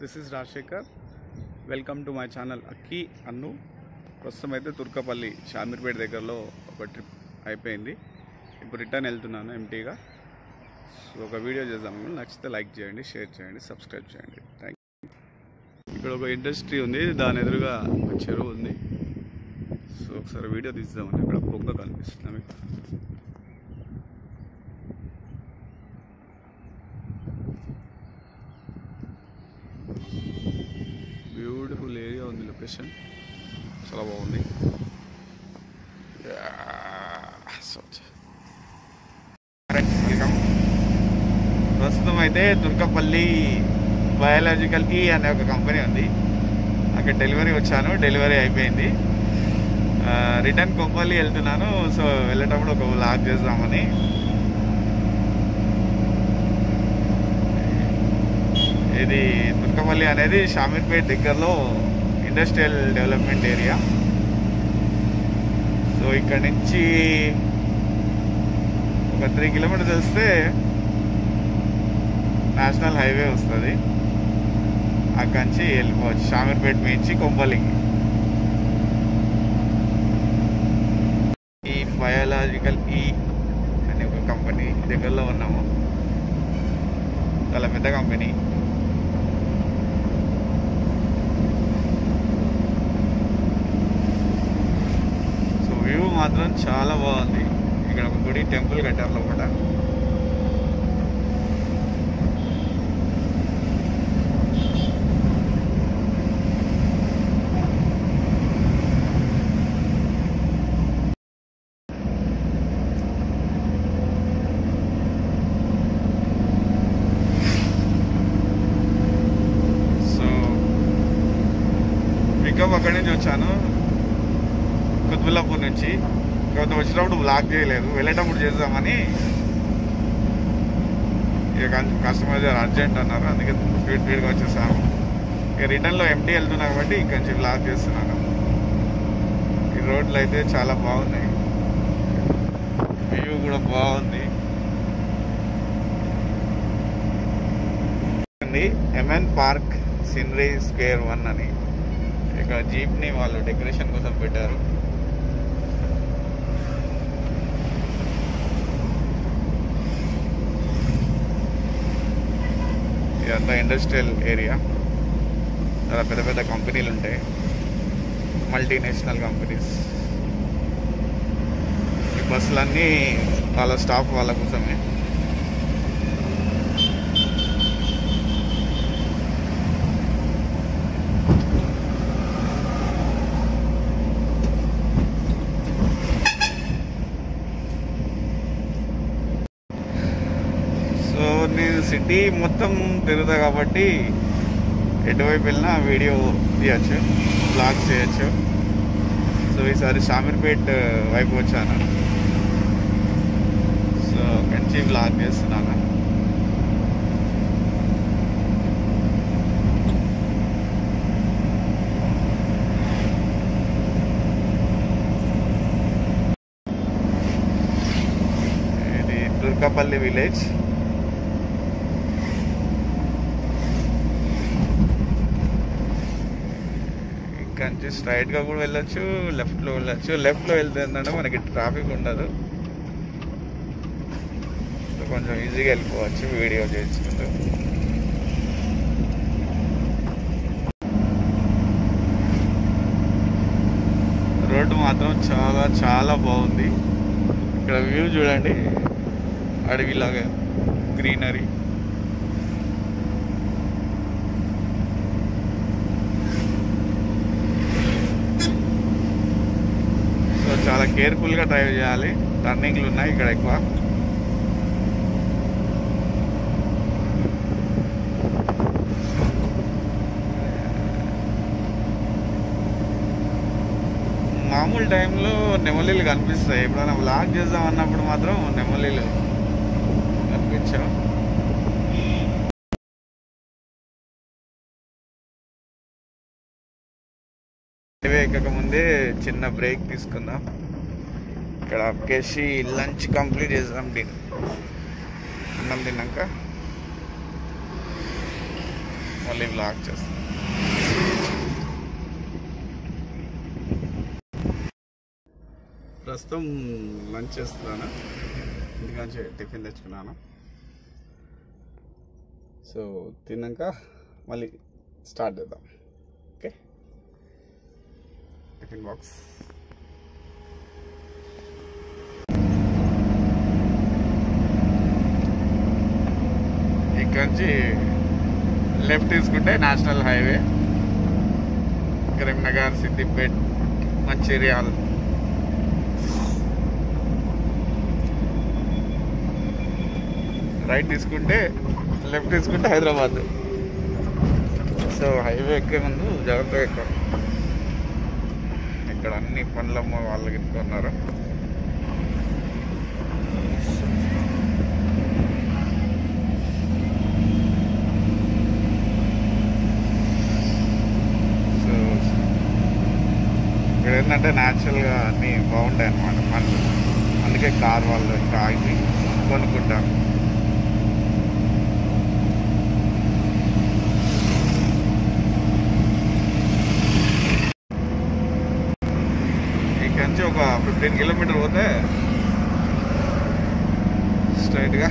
This is Rajasekhar. Welcome to my channel Akki Annu. ప్రస్తుతం అయితే తుర్కపల్లి షామీర్పేట దగ్గరలో ఒక ట్రిప్ అయిపోయింది. ఇప్పుడు రిటర్న్ వెళ్తున్నాను ఎంటీగా. సో ఒక వీడియో చేద్దాం. నచ్చితే లైక్ చేయండి, షేర్ చేయండి, సబ్స్క్రైబ్ చేయండి. Thank you. ఇక్కడ ఒక ఇండస్ట్రీ ఉంది, దాని ఎదురుగా ఒక చెరువు ఉంది. సో ఒకసారి వీడియో తీద్దామండి. ఇక్కడ బొగ్గ కనిపిస్తుంది మీకు. బ్యూటిఫుల్ ఏరియా ఉంది, లొకేషన్ చాలా బాగుంది. వెల్కమ్. ప్రస్తుతం అయితే తుర్కపల్లి బయాలజికల్ ఈ అనే ఒక కంపెనీ ఉంది, అక్కడ డెలివరీ వచ్చాను. డెలివరీ అయిపోయింది. రిటర్న్ కొప్పల్లి వెళ్తున్నాను. సో వెళ్ళేటప్పుడు ఒక వ్లాగ్ చేద్దామని. ఇది తుర్కపల్లి అనేది షామీర్పేట దగ్గరలో ఇండస్ట్రియల్ డెవలప్మెంట్ ఏరియా. సో ఇక్కడ నుంచి ఒక 3 కిలోమీటర్స్ వస్తే నేషనల్ హైవే వస్తుంది. అక్కడి నుంచి వెళ్ళిపోవచ్చు షామీర్పేట నుంచి కొప్పల్లికి. ఈ బయాలజికల్ ఈ అనే ఒక కంపెనీ దగ్గరలో ఉన్నాము. చాలా పెద్ద కంపెనీ. వ్యూ మాత్రం చాలా బాగుంది. ఇక్కడ ఒక గుడి, టెంపుల్ కట్టారు లోపల. సో పికప్ అక్కడి నుంచి వచ్చాను, కుత్బుల్లాపూర్ నుంచి. కాకపోతే వచ్చినప్పుడు బ్లాక్ చేయలేదు, వెళ్ళేటప్పుడు చేద్దామని. ఇక కస్టమర్ అర్జెంట్ అన్నారు, అందుకే స్పీడ్గా వచ్చేసాను. ఇక రిటర్న్లో ఎంటీ వెళ్తున్నా కాబట్టి ఇక్కడి నుంచి బ్లాక్ చేస్తున్నాను. ఈ రోడ్లు అయితే చాలా బాగున్నాయి, వ్యూ కూడా బాగుంది. ఎంఎన్ పార్క్ సీనరీ స్క్వేర్ 1 అని ఇక్కడ జీప్ని వాళ్ళు డెకరేషన్ కోసం పెట్టారు. ఇదంతా ఇండస్ట్రియల్ ఏరియా. చాలా పెద్ద పెద్ద కంపెనీలు ఉంటాయి, మల్టీనేషనల్ కంపెనీస్. ఈ బస్సులన్నీ వాళ్ళ స్టాఫ్ వాళ్ళ కోసమే. నేను సిటీ మొత్తం తిరుగుతా కాబట్టి ఎటువైపు వెళ్ళినా వీడియో తీయచ్చు, బ్లాగ్స్ చేయొచ్చు. సో ఈసారి షామీర్పేట్ వైపు వచ్చాను. సో కంచి బ్లాగ్ చేస్తున్నాను. ఇది తుర్కపల్లి విలేజ్. కంచి స్ట్రైట్గా కూడా వెళ్ళొచ్చు, లెఫ్ట్లో వెళ్ళొచ్చు. లెఫ్ట్లో వెళ్తే ఏంటంటే మనకి ట్రాఫిక్ ఉండదు, కొంచెం ఈజీగా వెళ్ళిపోవచ్చు వీడియో చేసుకుంటూ. రోడ్డు మాత్రం చాలా చాలా బాగుంది. ఇక్కడ వ్యూ చూడండి, అడవిలాగా గ్రీనరీ. చాలా కేర్ఫుల్గా డ్రైవ్ చేయాలి, టర్నింగ్లు ఉన్నాయి ఇక్కడ ఎక్కువ. మామూలు టైంలో నెమలీలు కనిపిస్తాయి, ఎప్పుడైనా వ్లాగ్ చేద్దాం అన్నప్పుడు మాత్రం నెమలీలు కనిపించావు. ఎక్కక ముందే చిన్న బ్రేక్ తీసుకుందాం. ఇక్కడ ఆపేసి లంచ్ కంప్లీట్ చేద్దాం. అన్నం తిన్నాక మళ్ళీ వ్లాగ్ చేస్తాను. ప్రస్తుతం లంచ్ చేస్తున్నాను, ఇంటికాంచి టిఫిన్ తెచ్చుకున్నాను. సో తిన్నాక మళ్ళీ స్టార్ట్ చేద్దాం. Okay, tiffin box. ఇక్కడ నుంచి లెఫ్ట్ తీసుకుంటే national highway, Karimnagar, Siddipet, Mancherial. Right తీసుకుంటే, లెఫ్ట్ తీసుకుంటే హైదరాబాద్. సో హైవే ఎక్కే ముందు జాగ్రత్తగా ఎక్కాం. ఇక్కడ అన్ని పనులమ్మ వాళ్ళు గిట్టుకున్నారు. సో ఇక్కడ ఏంటంటే న్యాచురల్గా అన్నీ బాగుంటాయి అన్నమాట పనులు. అందుకే కార్ వాళ్ళు ఇంకా ఆగి కొనుక్కుంటారు. నుంచి ఒక 15 కిలోమీటర్ పోతే స్ట్రైట్గా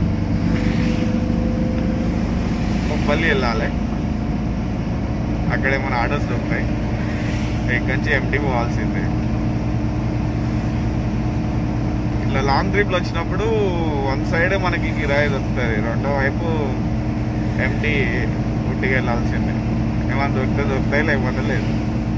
కొప్పల్లి వెళ్ళాలి. అక్కడే మన ఆర్డర్స్ దొరుకుతాయి. ఇక్కడి నుంచి ఎంటీ పోవాల్సిందే. ఇట్లా లాంగ్ ట్రిప్లు వచ్చినప్పుడు వన్ సైడే మనకి కిరాయి దొరుకుతుంది, రెండో వైపు ఎంటీ ఊటీకి వెళ్ళాల్సిందే. ఏమైనా దొరికితే దొరుకుతాయి, లేకపోతే లేదు.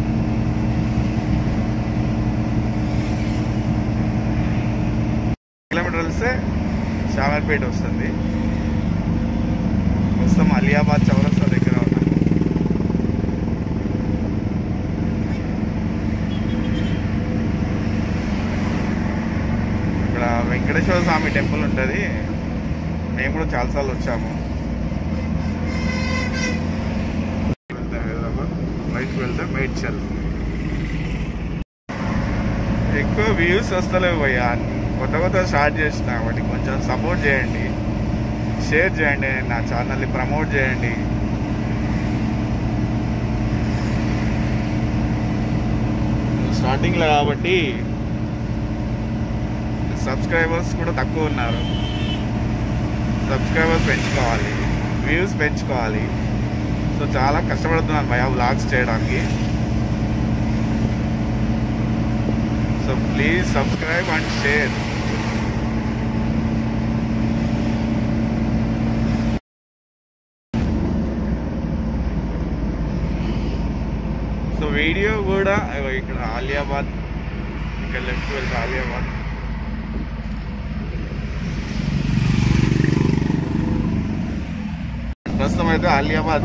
కిలోమీటర్ వెళ్తే షామర్పేట వస్తుంది. ప్రస్తుతం అలియాబాద్ చౌరస్తా దగ్గర ఉన్నాము. ఇక్కడ వెంకటేశ్వర స్వామి టెంపుల్ ఉంటుంది. మేము కూడా చాలాసార్లు వచ్చాము. హైదరాబాద్ రైట్ వెళ్తే మేడ్చల్. ఎక్కువ వ్యూస్ వస్తలేవు భయ్యా, కొత్త స్టార్ట్ చేసిన వాటికి కొంచెం సపోర్ట్ చేయండి, షేర్ చేయండి, నా ఛానల్ని ప్రమోట్ చేయండి. స్టార్టింగ్లో కాబట్టి సబ్స్క్రైబర్స్ కూడా తక్కువ ఉన్నారు. సబ్స్క్రైబర్స్ పెంచుకోవాలి, వ్యూస్ పెంచుకోవాలి. సో చాలా కష్టపడుతున్నాను భయ్యా వ్లాగ్స్ చేయడానికి. So please subscribe and share. So video కూడా ఇక్కడ ఆలియాబాద్, ఇక్కడ లెఫ్ట్ వెళ్తే ఆలియాబాద్. ప్రస్తుతం అయితే ఆలియాబాద్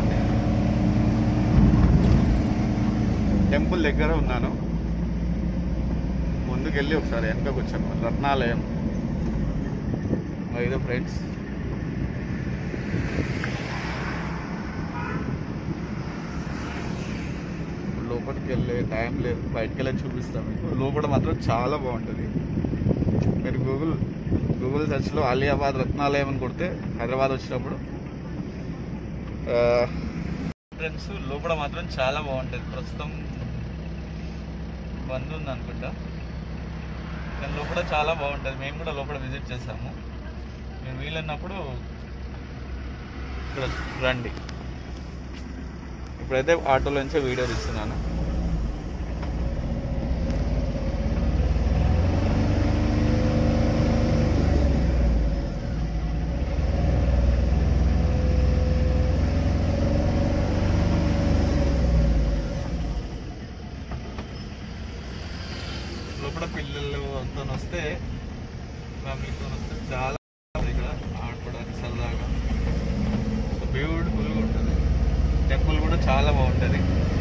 టెంపుల్ దగ్గర ఉన్నాను. ముందుకెళ్ళి ఒకసారి వెనకకు వచ్చాను. రత్నాలయం ఇదో ఫ్రెండ్స్. లోపలికి వెళ్ళే టైం లేదు, బయటకు వెళ్ళి చూపిస్తాను మీకు. లోపల మాత్రం చాలా బాగుంటుంది. మీరు గూగుల్ సెర్చ్లో ఆలియాబాద్ రత్నాలయం అని కొడితే హైదరాబాద్ వచ్చినప్పుడు ఫ్రెండ్స్ లోపల మాత్రం చాలా బాగుంటుంది. ప్రస్తుతం బంద్ ఉంది అనుకుంటా, కానీ లోపల చాలా బాగుంటుంది. మేము కూడా లోపల విజిట్ చేసాము. మీరు వీలన్నప్పుడు ఇక్కడ రండి. ఇప్పుడైతే ఆటోలో నుంచే వీడియో తీస్తున్నాను. లోపల పిల్లలతో వస్తే, ఫ్యామిలీతో వస్తే చాలా ఇక్కడ ఆడుకోవడానికి సరదాగా బ్యూటిఫుల్గా ఉంటుంది. టెంపుల్ కూడా చాలా బాగుంటుంది.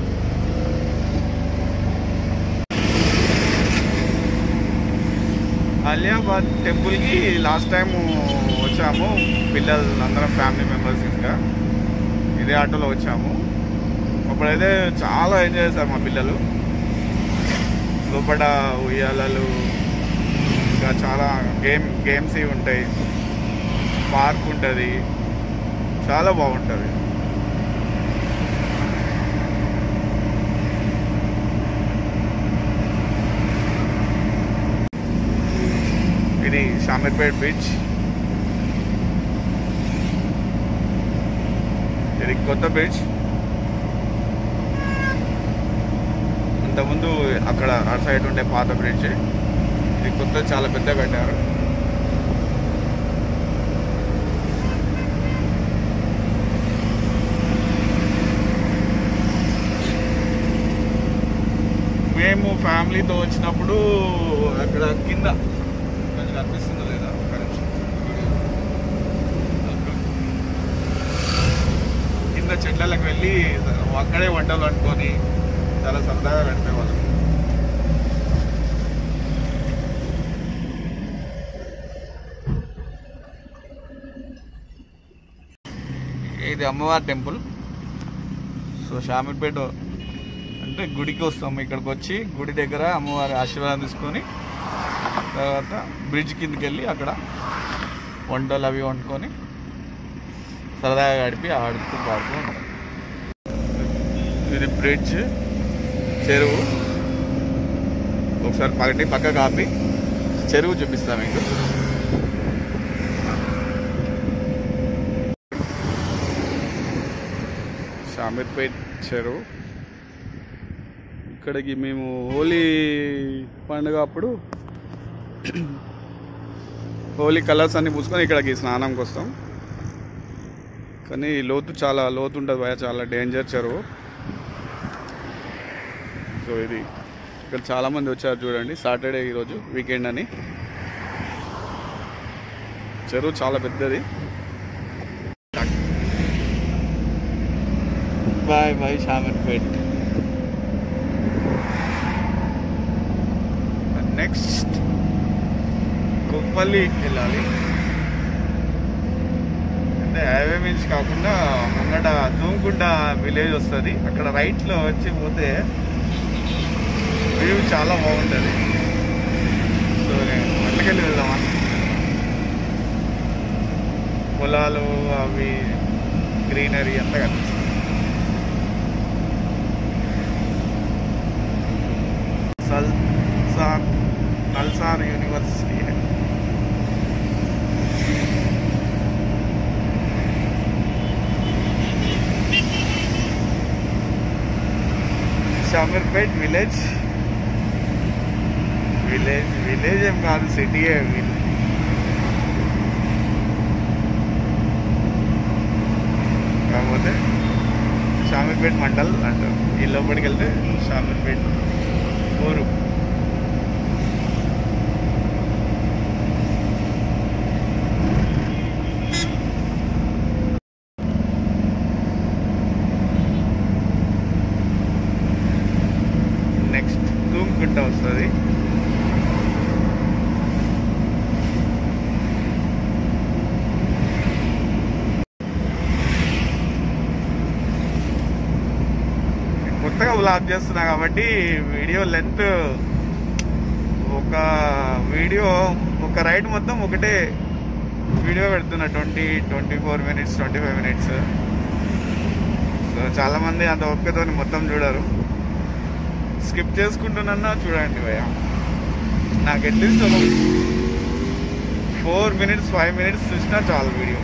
అలియాబాద్ టెంపుల్కి లాస్ట్ టైం వచ్చాము పిల్లలు అందరం, ఫ్యామిలీ మెంబర్స్. ఇంకా ఇదే ఆటోలో వచ్చాము. అప్పుడైతే చాలా ఎంజాయ్ చేశారు మా పిల్లలు. లోపల ఉయ్యాలలు, ఇంకా చాలా గేమ్స్ ఉంటాయి, పార్క్ ఉంటుంది, చాలా బాగుంటుంది. ఇది షామీర్పేట్ బీచ్. ఇది కొత్త బీచ్. ఇంతకుముందు అక్కడ ఆ సైడ్ ఉండే పాత బ్రిడ్జ్. ఇది కొత్త, చాలా పెద్ద కట్టారు. మేము ఫ్యామిలీతో వచ్చినప్పుడు అక్కడ కింద కొంచెం కనిపిస్తుందో లేదా కింద చెట్లకు వెళ్ళి అక్కడే వంటలు వండుకొని చాలా సరదాగా గడిపేవాళ్ళం. ఇది అమ్మవారి టెంపుల్. సో షామీర్పేట అంటే గుడికి వస్తాము. ఇక్కడికి వచ్చి గుడి దగ్గర అమ్మవారి ఆశీర్వాదం తీసుకొని తర్వాత బ్రిడ్జ్ కిందకి వెళ్ళి అక్కడ వంటలు అవి వండుకొని సరదాగా గడిపి ఆడుతూ పాడుతూ ఉంటాం. ఇది బ్రిడ్జ్, చెరువు. ఒకసారి పక్క కాపి చెరువు చూపిస్తాం మీకు. షామీర్పేట్ చెరువు. ఇక్కడికి మేము హోలీ పండుగ అప్పుడు హోలీ కలర్స్ అన్ని పూసుకొని ఇక్కడికి స్నానంకి వస్తాం. కానీ లోతు చాలా లోతు ఉంటుంది భయ, చాలా డేంజర్ చెరువు. సో ఇది ఇక్కడ చాలామంది వచ్చారు చూడండి. సాటర్డే ఈరోజు వీకెండ్ అని. చెరువు చాలా పెద్దది. Bye bye Shamirpet. Next Koppalli వెళ్ళాలి. అంటే హైవే మీన్స్ కాకుండా ముంగట దూంకుంట విలేజ్ వస్తుంది. అక్కడ రైట్లో వచ్చి పోతే వ్యూ చాలా బాగుంటుంది. సో నేను అట్లకెళ్ళి వెళ్దామా. పొలాలు అవి గ్రీనరీ అంతా కనిపిస్తుంది. नलसार यूनिवर्सिटी है. शामీర్పేట్ విలేజ్. విలేజ్ ఏం కాదు, సిటీ. కాకపోతే షామీర్పేట్ మండల్ అంటారు. ఈ లోపలికి వెళ్తే షామీర్పేట్ ఊరు. నెక్స్ట్ దూంకుంట వస్తుంది. కొత్తగా వ్లాగ్ చేస్తున్నా కాబట్టి వీడియో లెంత్ ఒక రైడ్ మొత్తం ఒకటే వీడియో పెడుతున్నా. 24 minutes 25 minutes. సో చాలామంది అంత ఓపికతో మొత్తం చూడరు, స్కిప్ చేసుకుంటున్నా. చూడండి భయ్య, నాకు అట్లీస్ట్ ఒక 4 minutes 5 minutes చూసినా చాలు వీడియో.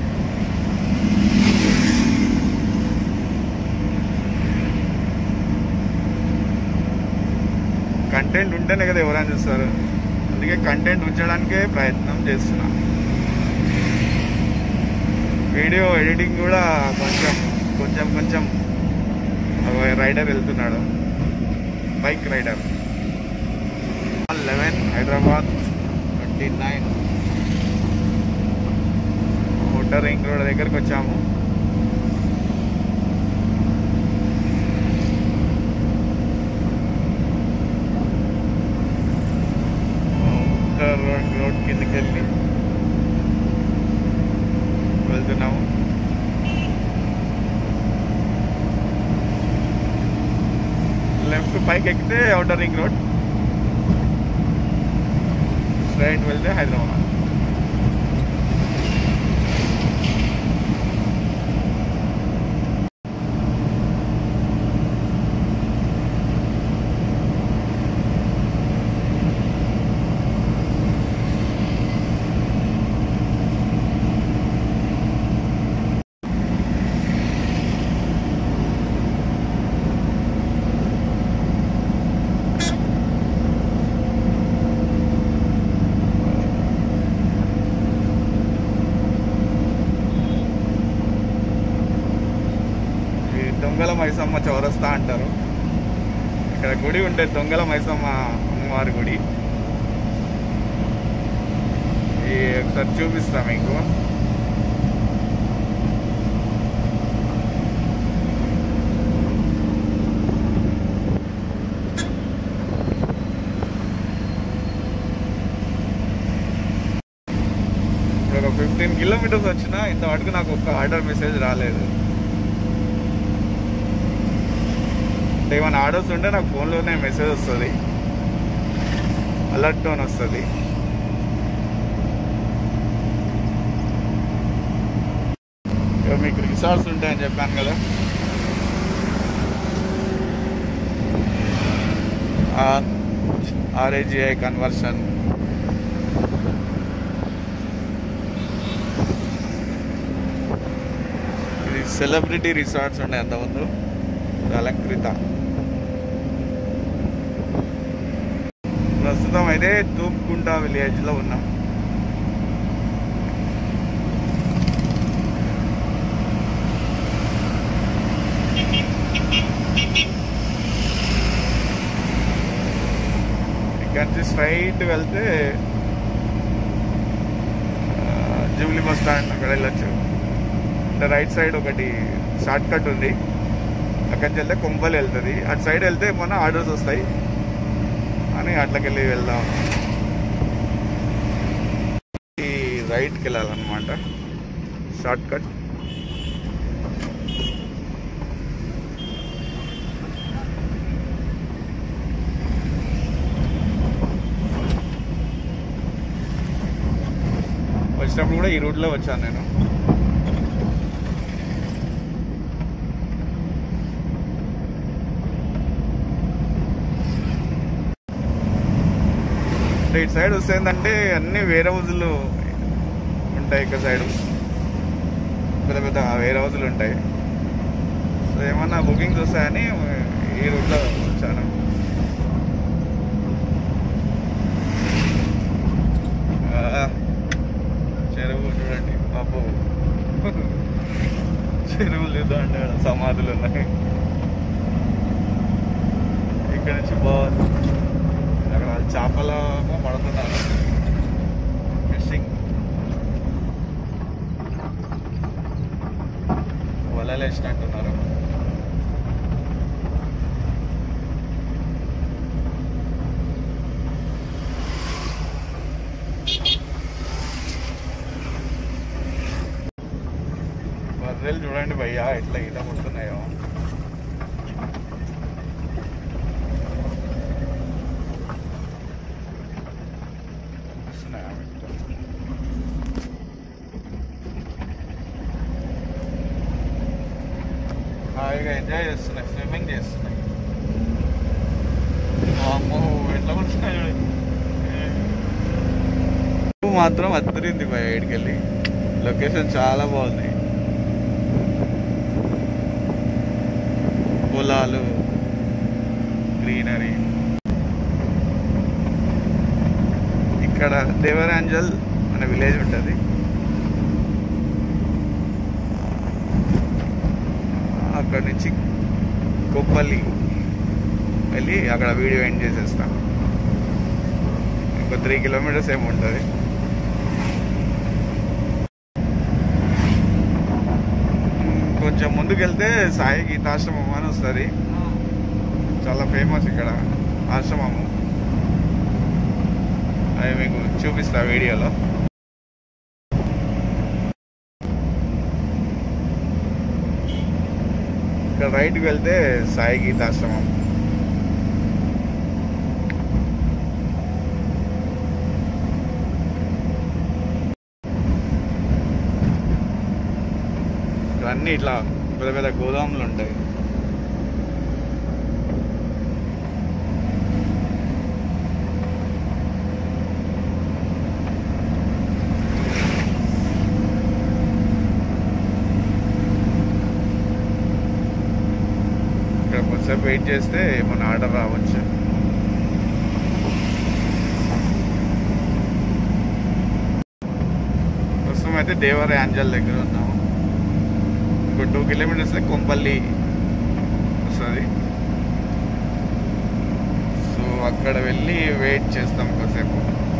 కంటెంట్ ఉంటేనే కదా ఎవరైనా చూస్తారు. అందుకే కంటెంట్ ఉంచడానికే ప్రయత్నం చేస్తున్నా. వీడియో ఎడిటింగ్ కూడా కొంచెం రైడర్ వెళ్తున్నాడు, bike rider. 11 Hyderabad 29 outer ring road దగ్గరికి వచ్చాము. రోడ్ కిందకి వెళ్ళి వెళ్తున్నాము. లెఫ్ట్ పైకి ఎక్కితే అవుటర్ రింగ్ రోడ్, స్ట్రైట్ వెళ్తే హైదరాబాద్. దొంగల మైసమ్మ చౌరస్తా అంటారు. ఇక్కడ గుడి ఉంటే దొంగల మైసమ్మ అమ్మవారి గుడి. ఒకసారి చూపిస్తా మీకు. ఇప్పుడు ఒక 15 కిలోమీటర్స్ వచ్చినా ఇంతవరకు నాకు ఒక్క ఆర్డర్ మెసేజ్ రాలేదు. అంటే ఏమైనా ఆర్డర్స్ ఉంటే నాకు ఫోన్లోనే మెసేజ్ వస్తుంది, అలర్ట్ టోన్ వస్తుంది. ఇక మీకు రిసార్ట్స్ ఉంటాయని చెప్పాను కదా, RAGI కన్వర్షన్, ఇది సెలబ్రిటీ రిసార్ట్స్ ఉండే అంతకుముందు, అలంకృత. ప్రస్తుతం అయితే తూప్కుంట విలేజ్లో ఉన్నాం. ఇక్కడ నుంచి స్ట్రైట్ వెళ్తే జూబ్లీ బస్ స్టాండ్ అక్కడ వెళ్ళొచ్చు. అంటే రైట్ సైడ్ ఒకటి షార్ట్ కట్ ఉంది, అక్కడి నుంచి వెళ్తే కొంపల్లి వెళ్తుంది. అటు సైడ్ వెళ్తే మన ఆర్డర్స్ వస్తాయి అని అట్లకి వెళ్ళి వెళ్దాం. ఈ రైట్కి వెళ్ళాలన్నమాట, షార్ట్ కట్. వచ్చినప్పుడు కూడా ఈ రూట్లో వచ్చాను నేను. ఇటు సైడ్ వస్తే ఏంటంటే అన్ని వేర్ హౌజులు ఉంటాయి. ఇక్కడ సైడ్ పెద్ద పెద్ద వేర్ హౌజులు ఉంటాయి. సో ఏమన్నా బుకింగ్స్ వస్తాయని ఈ రూట్లో వచ్చాను. చెరువు చూడండి బాబు, చెరువులు చూద్దామంటే సమాధులు ఉన్నాయి. ఇక్కడ నుంచి బాగుంది. అక్కడ చేపలు పడుతున్నారు, ఫిషింగ్, వలలు వేసినట్టున్నారు. బర్రెలు చూడండి భయ్యా ఎట్లా ఈత కొడుతున్నాయో. హాయిగా ఎంజాయ్ చేస్తున్నాయి, స్విమ్మింగ్ చేస్తున్నాయి. అమ్మో ఎట్లా కొడుతున్నాయి మాత్రం అద్దరింది భయ. ఏడికెళ్ళి లొకేషన్ చాలా బాగుంది, పొలాలు, గ్రీనరీ. ఇక్కడ దేవరాంజల్ అనే విలేజ్ ఉంటుంది. అక్కడ నుంచి కొప్పల్లి వెళ్ళి అక్కడ వీడియో ఎండ్ చేసేస్తాను. ఇంకో 3 కిలోమీటర్స్ ఏమి ఉంటుంది. కొంచెం ముందుకు వెళ్తే సాయి గీతాశ్రమం అని వస్తుంది. చాలా ఫేమస్ ఇక్కడ ఆశ్రమము. అది మీకు చూపిస్తా వీడియోలో. ఇక్కడ రైట్కి వెళ్తే సాయి గీతాశ్రమం. ఇవన్నీ ఇట్లా పెద్ద పెద్ద గోదాములు ఉంటాయి. ఇక్కడ కొంచెంసేపు వెయిట్ చేస్తే మన ఆర్డర్ రావచ్చు. ప్రస్తుతం అయితే దేవరాంజల్ దగ్గర ఉన్నాము. ఇంకో 2 కిలోమీటర్స్ కొంపల్లి వస్తుంది. సో అక్కడ వెళ్ళి వెయిట్ చేస్తాం కాసేపు.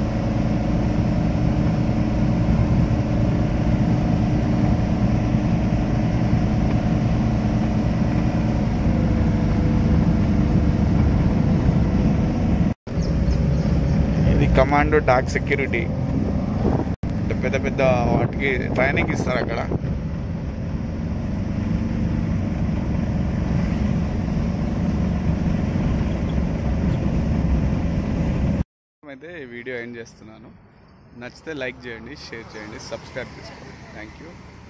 ఇది కమాండో డాక్ సెక్యూరిటీ, పెద్ద పెద్ద వాటికి ట్రైనింగ్ ఇస్తారు అక్కడ. అయితే ఈ వీడియో ఎండ్ చేస్తున్నాను. నచ్చితే లైక్ చేయండి, షేర్ చేయండి, సబ్స్క్రైబ్ చేసుకోండి. Thank you.